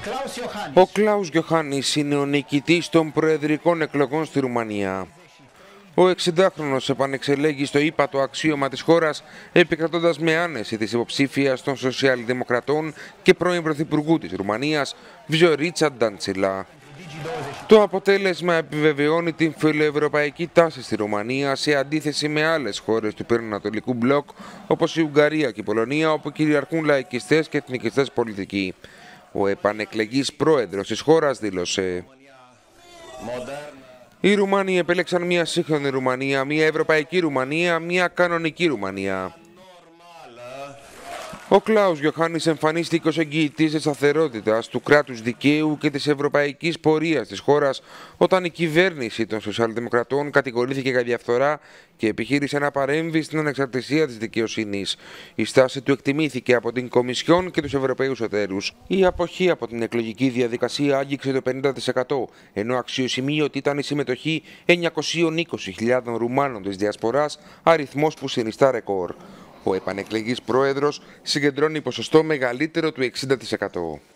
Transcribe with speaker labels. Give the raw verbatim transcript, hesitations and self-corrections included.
Speaker 1: Ο Κλάους Γιοχάννης είναι ο νικητής των προεδρικών εκλογών στη Ρουμανία. Ο εξηντάχρονος επανεξελέγει στο ύπατο αξίωμα της χώρας, επικρατώντας με άνεση της υποψήφιας των Σοσιαλδημοκρατών και πρώην Πρωθυπουργού της Ρουμανίας, Βιορίτσα Ντάντσιλα. Το αποτέλεσμα επιβεβαιώνει την φιλοευρωπαϊκή τάση στη Ρουμανία σε αντίθεση με άλλες χώρες του Ανατολικού μπλοκ όπως η Ουγγαρία και η Πολωνία, όπου κυριαρχούν λαϊκιστές και εθνικιστές πολιτικοί. Ο επανεκλεγής πρόεδρος της χώρας δήλωσε: «Οι Ρουμάνοι επέλεξαν μια σύγχρονη Ρουμανία, μια ευρωπαϊκή Ρουμανία, μια κανονική Ρουμανία». Ο Κλάους Γιοχάννης εμφανίστηκε ως εγγυητής της σταθερότητας, του κράτους δικαίου και της ευρωπαϊκής πορείας της χώρας, όταν η κυβέρνηση των Σοσιαλδημοκρατών κατηγορήθηκε για διαφθορά και επιχείρησε να παρέμβει στην ανεξαρτησία της δικαιοσύνης. Η στάση του εκτιμήθηκε από την Κομισιόν και τους Ευρωπαίους εταίρους. Η αποχή από την εκλογική διαδικασία άγγιξε το πενήντα τοις εκατό, ενώ αξιοσημείωτη ήταν η συμμετοχή εννιακόσιες είκοσι χιλιάδων Ρουμάνων της Διασποράς, αριθμός που συνιστά ρεκόρ. Ο επανεκλεγής πρόεδρος συγκεντρώνει ποσοστό μεγαλύτερο του εξήντα τοις εκατό.